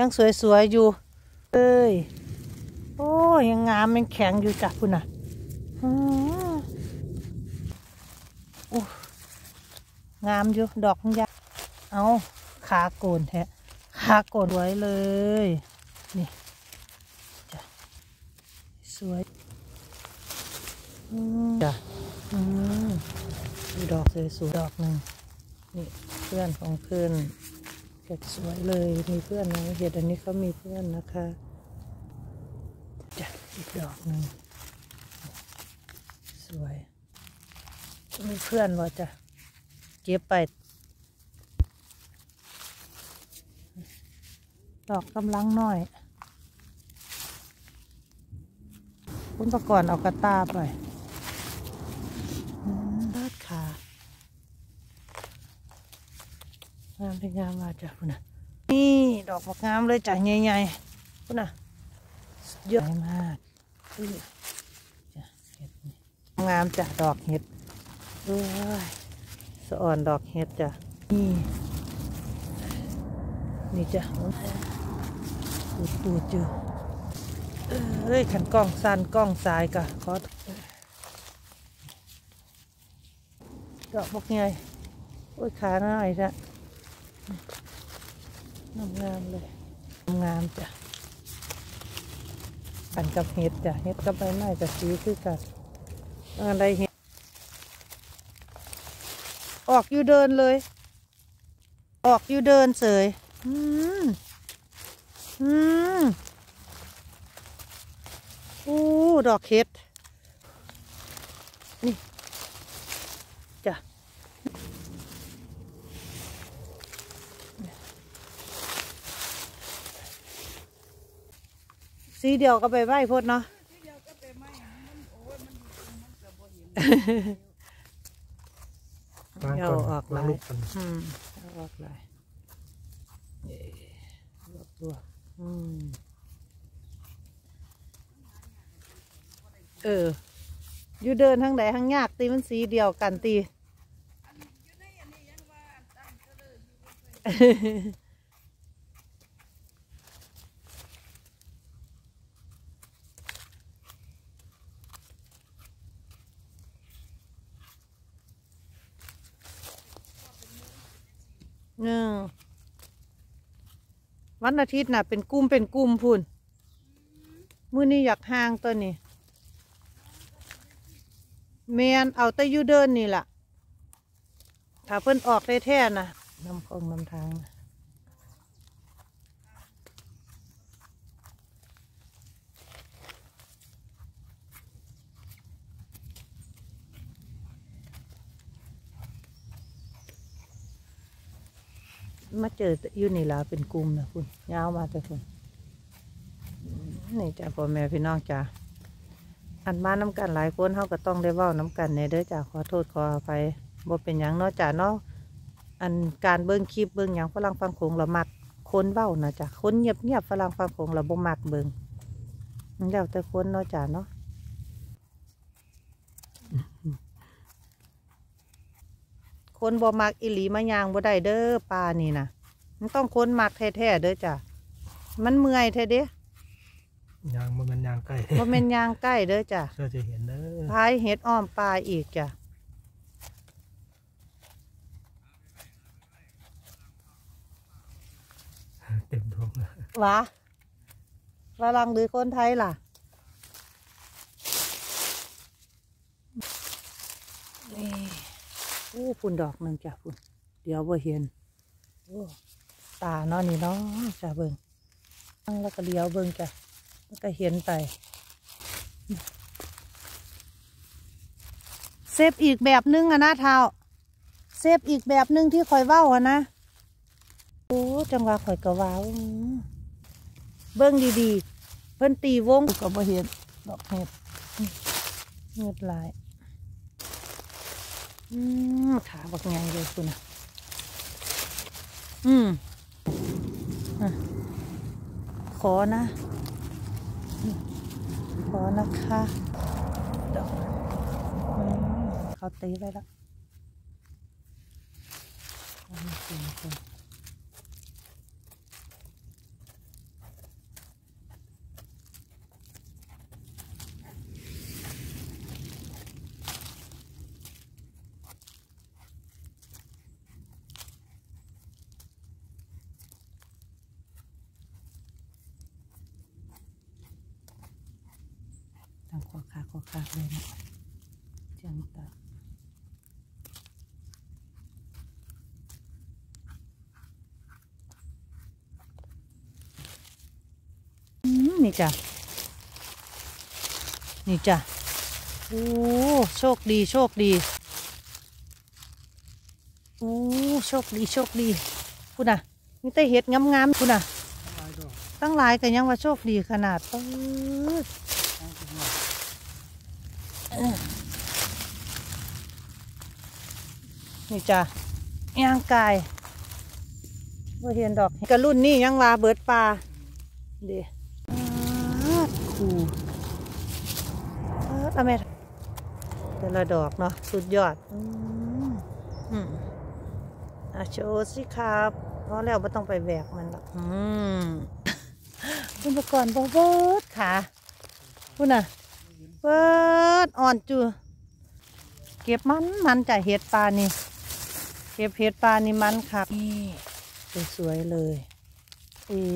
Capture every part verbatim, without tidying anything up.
ยังสวยๆอยู่เอ้ยโอ้ยังงามยังแข็งอยู่จ้ะคุณน่ะโอ้งามอยู่ดอกยาเอาขาโกนแท้ขาโกนสวยเลยนี่จ้ะสวยจ้ะอืมดอกสวยๆดอกหนึ่งนี่เพื่อนของเพื่อนเห็ดสวยเลยมีเพื่อนนะเห็ดอันนี้เขามีเพื่อนนะคะจ้ะอีกดอกหนึ่งสวยมีเพื่อนว่าจะเก็บไปดอกกำลังน้อยคุณประกอบเอากระตาไปลาดขางามเป็นงามมาจ้ะคุณน่ะนี่ดอกงามเลยจ้ะใหญ่ๆคุณน่ะเยอะมากจ้ะเห็ดงามจ้ะดอกเห็ดด้วยสะอ่อนดอกเห็ดจ้ะนี่นี่จ้ะปูดปูดอยู่เอ้ยขันกล้องสั้นกล้องสายกะขอดอกพวกไงโอ้ยขาหน่อยจ้ะงามงามเลยงามจ้ะกันกับเห็ดจ้ะเห็ดกับใบไม้กับสีคือกันอะไรเห็ดออกอยู่เดินเลยออกอยู่เดินเสยอืมอืมอู้ดอกเห็ดนี่จ้ะสีเดียวก็ไปไหว้พดเนาะเอาออกลายอืมเอาออกลายลวกลวกอืมเอออยู่เดินทางไหนทางยากตีมันสีเดียวกันตีเนอวันอาทิตย์น่ะเป็นกลุ่มเป็นกลุ่มพุ่นมื้อนี้อยากห่างตัวนี้แมนเอาแต่อยู่เดินนี่แหละถ้าเพิ่นออกได้แท้น่ะนำของนำทางมาเจออยู่นี่ละเป็นกลุ่มนะคุณยาวมาแต่คุณนี่จ้ะพ่อแม่พี่น้องจ้ะอันมาน้ำกันหลายคนเขาก็ต้องได้เว้าน้ำกันในเด้อจ้ะขอโทษขออภัยบ่เป็นหยังเนาะจ้ะเนาะอันการเบิ้งคลิปเบิ้งหยังฝรั่งฟังโขงเรามักคนเว้านะจ้ะคนเงียบเงียบฝรั่งฟังโขงเราบ่มักเบิ้งแล้วแต่คนเนาะจ้ะเนาะคนบ่มักอิหลีมะยางบ่ได้เด้อปลานี่นะมันต้องคนมักแท้ๆเด้อจ้ะมันเมื่อยแท้เด้ยางมันเป็นยางใกล้มันเป็นยางใกล้เด้อจ้ะก็จะเห็นเด้อพายเห็ดอ้อมปลาอีกจ้ะเต็มท้องเลยวะฝรั่งหรือคนไทยล่ะนี่โอ้ฝุ่นดอกหนึ่งจ้ะฝุ่นเดี๋ยวบ่เห็นโอ้ตาเนาะนี่เนาะจ้ะเบิ่งตั้งแล้วก็เลี้ยวเบิ่งจ้ะแล้วก็เห็นไปเซฟอีกแบบนึงอะนะเท้าเซฟอีกแบบนึงที่คอยเว้าอะนะโอ้จังหวะข่อยกะว้าวเบิ่งดีๆเพิ่นตีวงก็บ่เห็นดอกเห็ดเงือดลายอืมขาบักไงเลยคุณนะอืมขอนะขอนะคะดอกเขาตีไปแล้วางขอขาขอขาเลยนะจังตานี่จ้ะนี่จ้ะโอ้โชคดีโชคดีโอ้โชคดีโชคดีคุณน่ะนี่แต่เห็ดงามๆคุณน่ะตั้งหลายกันยังว่าโชคดีขนาดปื๊ดนี่จ้ะย่างกายว่าเห็นดอกกระรุ่นนี่ยังว่าเบิดปลาเดี๋ยวคูอเมริกแต่ละดอกเนาะสุดยอดอืมอืมอ่ะโชว์สิครับเพราะแล้วไม่ต้องไปแบกมันหรอกอืมคุณประกอบบ่เบิดขาคุณน่ะเบิดอ่อนจูเก็บมันมันจะเห็ดปลานี่เก็บเห็ดปลานี่มันครับนี่สวยๆเลยเอ๋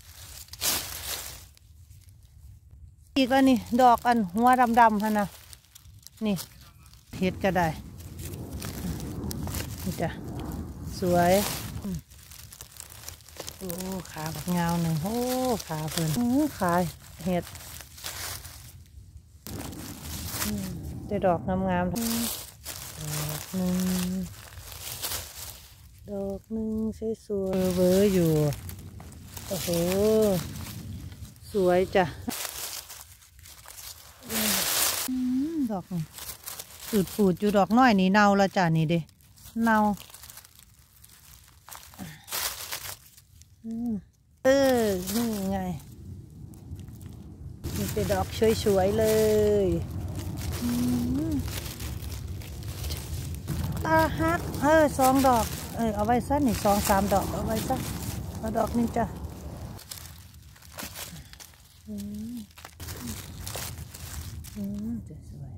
อีกแล้วนี่ดอกอันหัวดำๆฮะนะนี่เห็ดก็ได้นี่จ้ะสวยโอ้ขาแบบเงาหนึ่งโอ้ขาเพิ่นขาเห็ดจะดอกงามๆดอกหนึ่งดอกหนึ่งสวยๆเบอร์อยู่โอ้โหสวยจ้ะดอกสูดปูดอยู่ดอกน้อยนี่เน่าละจ้ะนี่เด้เน่าเออนี่ไงนี่เป็นดอกสวยๆเลยตาฮักเออสองดอกเออเอาไว้ซะนี่สองสามดอกเอาไว้ซะเอาดอกนึงจ้ะอืมอืมสวย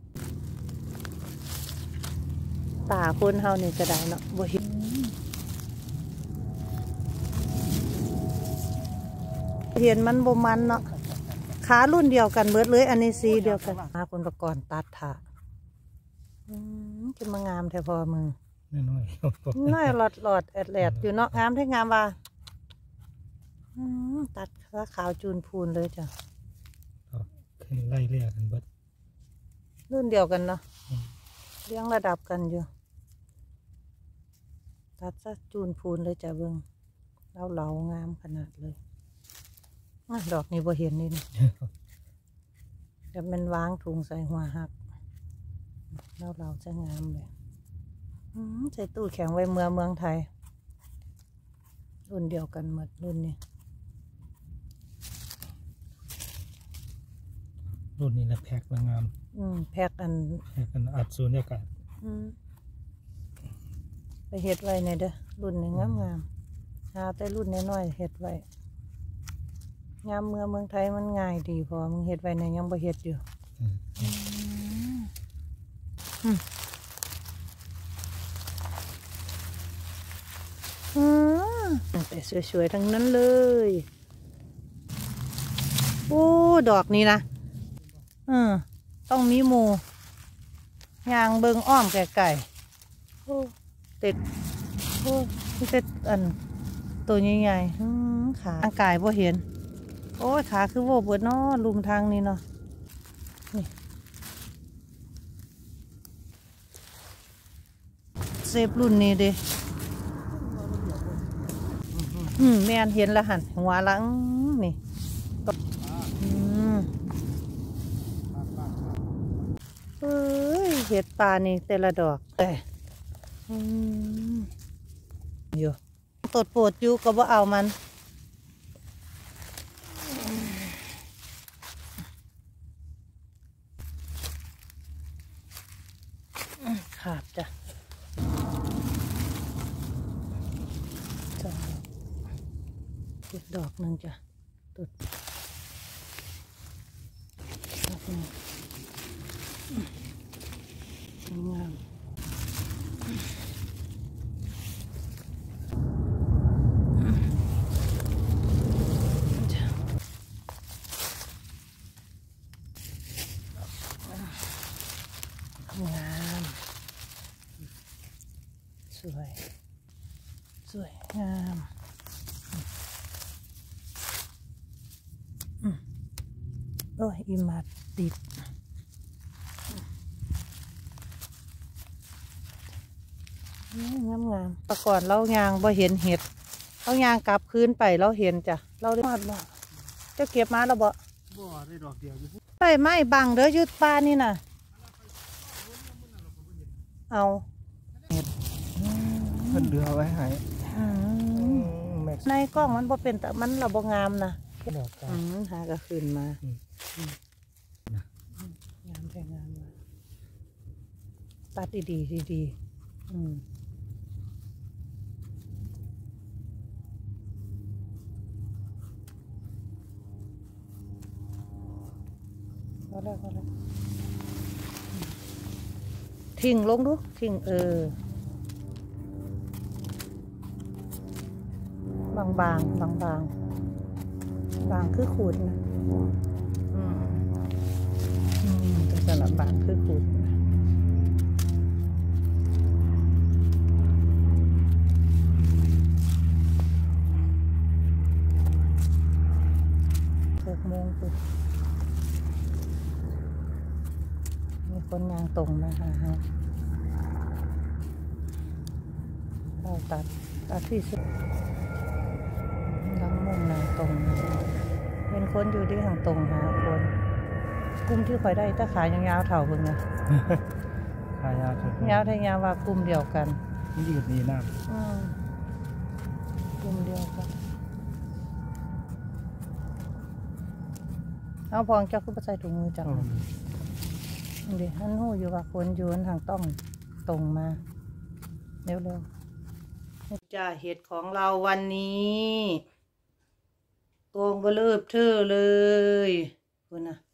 ตาคนเฮานี่จะได้เนาะบ่เห็นเห็นมันบ่มันเนาะขารุ่นเดียวกันเบิดเลยอันนี้สีเดียวกันมาคนประกอบตัดถาจะมางามแท้พอมึงน้อยน้อยหลอดหลอดแอดแอดอยู่เนาะงามแท้งามว่าตัดขาขาวจูนพูนเลยจ้ะขึ้นไล่เรียกกันเบิดรุ่นเดียวกันเนาะเลี้ยงระดับกันอยู่ตัดซะจูนพูนเลยจ้ะเบิ้งเล่าเหลางามขนาดเลยดอกนี้บ่เห็นนี่เดี๋ยวมันวางถุงใส่หัวหักเล่าเราจะงามเลยใส่ตู้แข็งไว้เมืองเมืองไทยรุ่นเดียวกันหมดรุ่นนี้รุ่นนี้นะแพ็กงามอืมแพ็กอันแพ็กอันอัดสูญญากาศไปเห็ดไว้เนี่ยเด้อรุ่นนี้งามงามหาแต่รุ่นน้อยๆเห็ดไว้งามเมืองเมืองไทยมันง่ายดีพอมึงเห็ดไว้เนี่ยยังบ่เห็ดอยู่แต่สวยๆทั้งนั้นเลยโอ้ดอกนี้นะเออต้องมีหมูยางเบิงอ้อมไก่ๆโอ้ติดโอ้ที่ติดอันตัวใหญ่ๆขาร่างกายบ่เห็นโอ้ยขาคือโวบเบิดเนาะลุมทางนี้เนาะนี่เซฟรุ่นนี้ดิอืมแม่นเห็นละหันหัวหลังนี่อืมเฮ้ยเห็ดปลานี่แต่ละดอกแต่อืมอยู่ตดปวดอยู่ก็บ่เอามันขาดจ้ะอีกดอกหนึ่งจ้ะตุดงามวย สวยงามอืมโอ้ยอีมาติดงามงามๆแต่ก่อนเรายางบ่เห็นเห็ดเรายางกลับคืนไปเราเห็นจ้ะเราได้มาบ่เจ้าเก็บมาแล้วบ่บ่ได้ดอกเดียวอยู่ไฟไหม้บังเด้อยืดปลานี่น่ะเอาเห็ดเพิ่นเดือไว้ให้อืมแม็กซ์ในกล้องมันบ่เป็นแต่มันเราบ่งามนะดอกกาอืมหากระคืนมาอืมอืมงามแต่งามมาตัดดีๆดีๆอืมพอแล้วพอแล้วทิ้งลงดูทิ้งเออบางบางบางบางๆบางคือขูดนะอืมอืมแต่สลับบางคือขูดนะหกโมงปุ๊บมีคนยางตรงมาหาเราเราตัดตัดที่สุดลังมุ่งนางตรงนะเป็นคนอยู่ที่ทางตรงหาคนกลุ่มที่คอยได้ตะขายาวๆเท่าเพิ่งนะขายาสุดยาวทยาวว่ากลุ่มเดียวกันยืดนี่น้อืมกลุ่มเดียวกันเอาพองเจ้าคือปัจจัยถุงมือจังำเดี๋ยวท่านหูอยู่ว่าคนอยูนทางต้องตรงมาเร็วเร็วจ้าเห็ดของเราวันนี้ตวงเบลืบเทื่อเลยคุณนะ